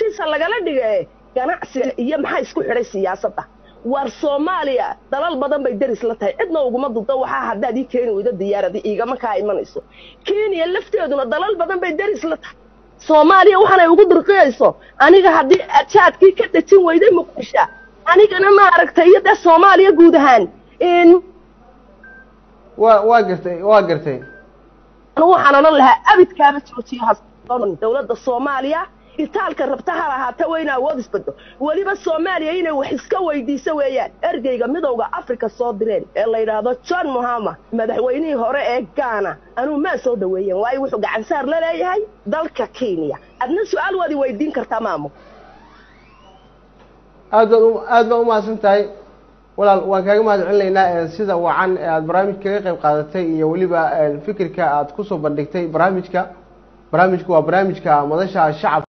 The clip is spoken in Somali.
heshiisa lagala dhigay ganacsiga iyo maxay isku xidhay siyaasadda war Soomaaliya dalal badan bay daris la tahay cidna uguma dudo waxa haddaad ii keeni weydo diyaaradii igama ka imanayso Kenya lafteeduna dalal badan bay daris la tahay Soomaaliya waxana ugu dirqiyayso aniga hadii aadkii ka dajin weyday Muqdisho anigana ma aragtay iyada Soomaaliya guud ahaan in waa gartay waxaan lahaa abidkaaba joojiyo hasban dawladda Soomaaliya itaalka rabtaha lahaata weyna awood isbado waliba Soomaaliya inay wax iska weydiiso weeyaan ergeyga midowga Afrika soo direen ee la yiraahdo John Mahama madaxweynihii hore ee Ghana anuu ma soo dhaweeyeen waay wuxuu gacan saar la leeyahay dalka Kenya adna su'aal wadi weydiin kartaa maamo aad baan u maasantahay walaal waan kaaga mahadcelinaynaa sida wacan aad barnaamijka ka qayb qaadatay iyo waliba fikirka aad ku soo bandhigtay barnaamijku waa barnaamijka madasha shacab